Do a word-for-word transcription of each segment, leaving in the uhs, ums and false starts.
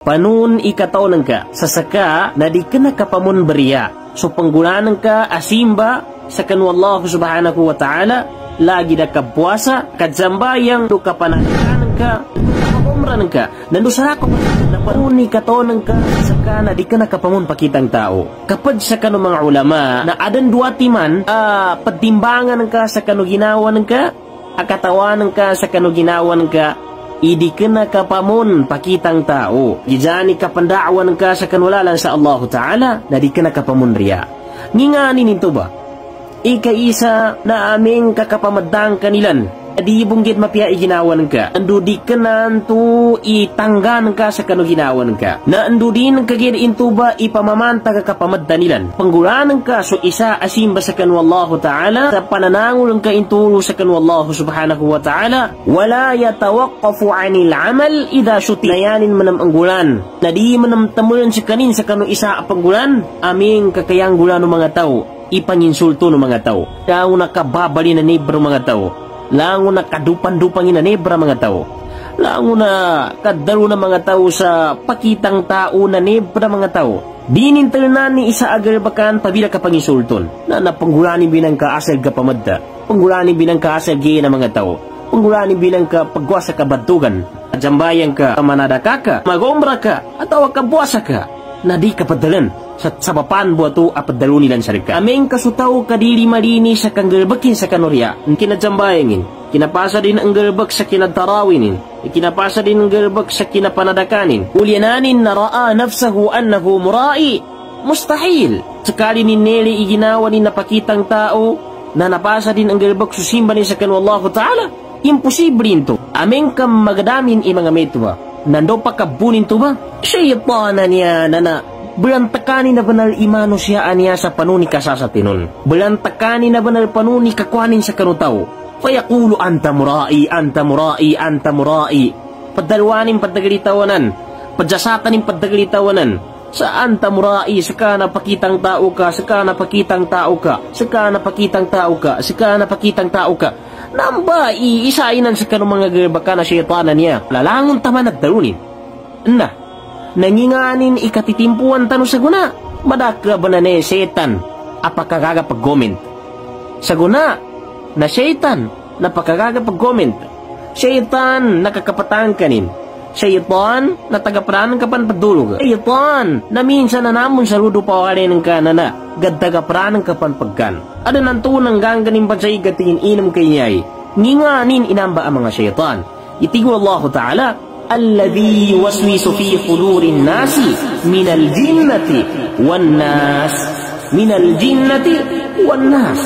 panun ikataw ng ka sasaka na di ka nakapamun beriya. So panggulanan ka asimba sa kanu Allah subhanahu wa ta'ala lagi na kapuasa kadsambayang do kapanakanan ka kapamumranan ka nando sa ako na panun ikataw ng ka sasaka na di ka nakapamun pakitang tao. Kapag sa kanu mga ulama na adan duwati man uh, patimbangan ka sa kanu ginawan ka akatawanan ka sa kanu ginawan ka idi ka na kapamun pakitang tao. Gijani kapandaawan ka sa kanulalan sa Allah Ta'ala na di ka na kapamun riya. Nginganin ito ba? Ika-isa na aming kakapamadang kanilan. Di bunggit mapia iginawan ka. Ando di ka na anto itanggan ka sa kanu ginawan ka. Na ando din kagid into ba ipamamanta ka kapamadanilan. Panggulanan ka so isa asimba sa kanu Allah Ta'ala. Sa pananangul ka inturo sa kanu Allah subhanahu wa ta'ala. Wala yatawaqqafu anil amal idha syuti. Nayanin manam anggulan. Na di manam tamulan sa kanin sa kanu isa apanggulan. Aming kakayang gulan ng mga tao. Ipanginsulto ng mga tao. Kaya nakababali na neighbor mga tao. Lango na kadupan-dupang ina nebra mga tao. Lango na kadalo na mga tao sa pakitang tao na nebra mga tao. Dinintalan ni isa agar bakan pabila ka pangisulton. Na napanggulani binang ka asal ka pamadda. Panggulani binang ka asal gaya na mga tao. Panggulani binang ka pagwasa ka batugan. Jambayang ka manadaka ka. Magombra ka. Atawa ka buwasa ka. Na di ka padalan. Sa sabapan buato apadalo nilan sarika. Ameng kasutaw kadiri malini sa kanggalbakin sa kanurya. Kinajambayangin. Kinapasa din ang galbak sa kinatarawinin. Kinapasa din ang galbak sa kinapanadakanin. Ulyananin na raa nafsahu annahu murai. Mustahil. Sakali ni Nelly iginawa ni napakitang tao na napasa din ang galbak susimba ni sa kanu Allah Ta'ala. Imposible ito. Ameng kam magadamin i mga metuwa. Nando pa kabunin to ba? Syaitan niya na na belantakani na banal imano siya aniya sa panuni kasasatinon. Belantakani na banal panuni kakwanin sa kanutaw. Fayaqulu anta murai, anta murai, anta murai. Padalwanin padagalitawanan. Padyasatanin padagalitawanan. Sa anta murai, saka napakitang tao ka, saka napakitang tao ka, saka napakitang tao ka, saka napakitang tao ka. Namba, iisainan sa kanong mga garbaka na syaitan niya. Lalangon taman at dalunin. Na, nanginganin ikatitimpuan tano sa guna. Madakla ba na ne setan apakagaga pag-comment? Sa guna na setan napakagaga pag-comment. Setan nakakapatang kanin. Setan na tagapranan kapan padulog. Setan na minsan na namon sa rudo pawalin ng kanana. Gadtagapranan kapan pagkan. Ada nantunang gangganin pa sa igatingin inam kanyay. Nginganin inamba ang mga setan. Itigo Allah Ta'ala. الذي يوسوس في صدور الناس من الجنة والناس من الجنة والناس.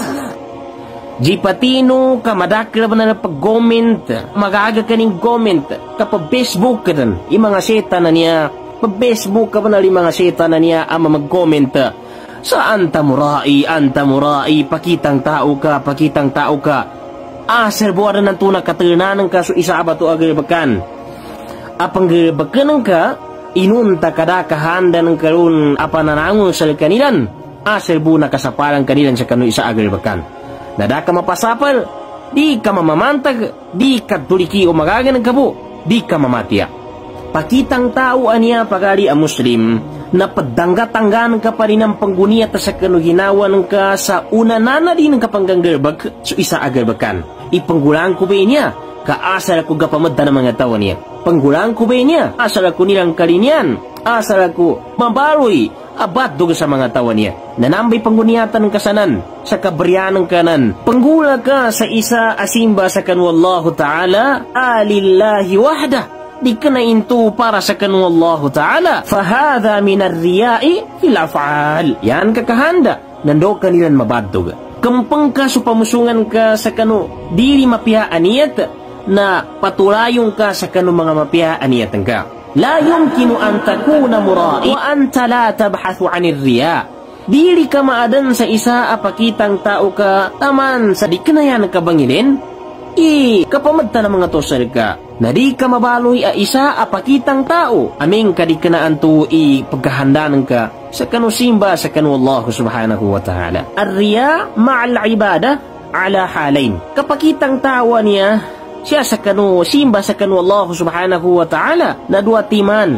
Jipatino ka madakla ba na pag-comment, magaga ka ning comment kapag Facebook ka dan, yung mga seta na niya, pag Facebook ka ba na yung mga seta na niya ama mag-comment sa anta murai, anta murai, pakitang tao ka, pakitang tao ka. Asal buwara ng tunang katilinanan ka so isa abato agribakan. Apang gabakanan ka, inunta kada kahanda ng karun apananangon sa kanilan. Asal bu nakasapalang kanilan sa kanu isa agribakan. Nada ka mapasapal, di ka mamamantag, di ka tuliki o magaganag ka po, di ka mamatiya. Pakitang tao aniya pagali ang Muslim, na padangga-tanggan ka pa rin ang pangguniyat sa kanu ginawan ka sa una nana din ng kapangganggarbag so isa agribakan. Ipanggulaan ko ba niya? Kaasal ako gapamadda ng mga tao niya. Panggulang ko ba niya? Asal ako nilang kalinyan. Asal ako mabaroy. Abat doon sa mga tao niya. Nanambay pangguniatan ng kasanan. Sa kabriyan ng kanan. Panggula ka sa isa asimba sa kanu Allah Ta'ala. Alillahi wahda. Di ka na into para sa kanu Allah Ta'ala. Fahada minar riyai fil af'al. Yan kakahanda. Nando kanilan mabadog. Kampang ka so pamusungan ka sa kanu. Dili mapiha aniyat. Na patulayong ka sa kanong mga mapihaaniyatan ka. La yumkinu an takuna murai wa anta la tabhathu anir riya. Dili ka maadan sa isa apakitang tao ka taman sa di ka na yan kabangilin. I kapamadta ng mga tosal ka. Na di ka mabaloy a isa apakitang tao. Aming ka di ka na anto i pagkahandanan ka sa kanusimba sa kanu Allah subhanahu wa ta'ala. Ar-riya ma'al ibada ala halain. Kapakitang tao niya siya sa kanu simba sa kanu Allah subhanahu wa ta'ala na dua timan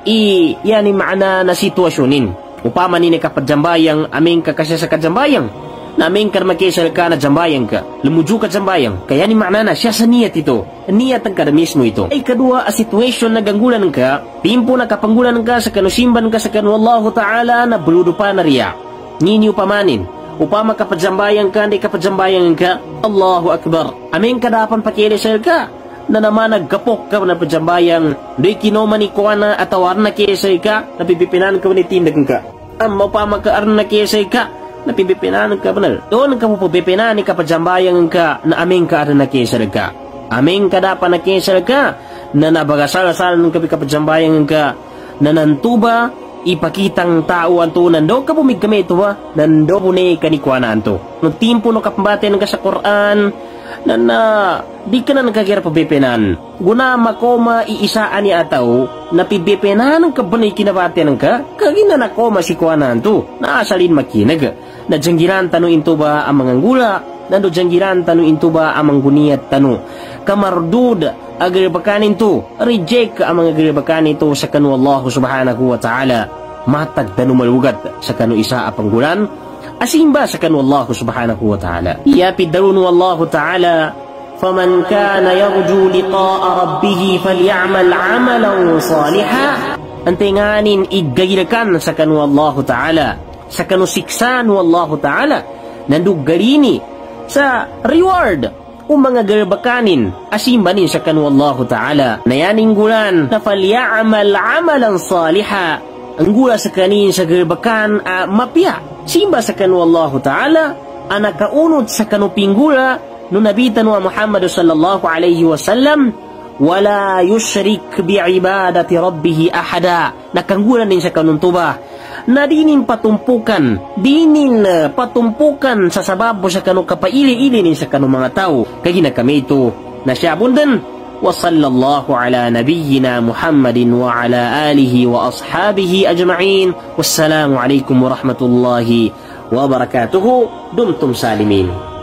i yani makna na sitwasyonin. Upama ni kapajambayang aming kakasya sa kajambayang na aming karmakesal ka na jambayang ka lumuju ka jambayang kaya ni makna na siya sa niyat ito niyat ang kada mismo ito. Ay kadua a situation na ganggulan ka timpo na kapanggulan ka sa kanusimban ka sa kanu Allah Ta'ala na buludo pa na riya nini upamanin upama kapajambayang ka hindi kapajambayang ka Allahu Akbar aming kadapan pakilisal ka na naman naggapok ka na pajambayang do'y kinoman ni kuwana at awar na kesay ka napipipinan ka ni tindag ka ang mapama ka ar na kesay ka napipipinan ka banal doon ka po pipinan ni kapajambayang ka na aming ka ar na kesay ka aming kadapan na kesay ka na nabagasal-asal ng kapajambayang ka na nantuba ipakitang tao ang to nando ka pumig kami ito ba nando po ni kanikwana to no timpo no kapambatin ka sa Quran na na di ka na nagkakira pabipinan guna makoma iisaan ni ataw na pibipinan ka ba na ikinabatian ka kagina na koma si kuwanan to naasalin makinag na janggiran tano into ba ang mga ngula nando janggiran tano into ba ang mangguniat tano kamardud agarbakanin to reject ang mga agarbakanin to sa kanu Allah subhanahu wa ta'ala matag tano malugat sa kanu isa apanggulan asimba sa kanu Allah subhanahu wa ta'ala yapid darunu Allah ta'ala faman kana yarju liqa'a rabbih falyamal 'amalan salihan antinganin igayrakan sa kanu Allah ta'ala sa kanu siksan Allah ta'ala nandugarini sa reward o mga garbakanin asimbanin sa kanu Allah ta'ala na yaning gulan na falyamal 'amalan salihan ang gula sa kanin sa garbakan uh, mapya simba sa kanu Allah Ta'ala ang nakaunod sa kanupinggula no nabitan wa Muhammad sallallahu alayhi wa sallam wala yushrik bi'ibadati rabbih ahada nakanggulan din sa kanuntuba na dinin patumpukan dinin uh, patumpukan sa sababo sa kanu kapaili-ili din sa kanu mga tao kagina kami ito na siya bundan وصلى الله على نبينا محمد وعلى آله وأصحابه أجمعين والسلام عليكم ورحمة الله وبركاته دمتم سالمين.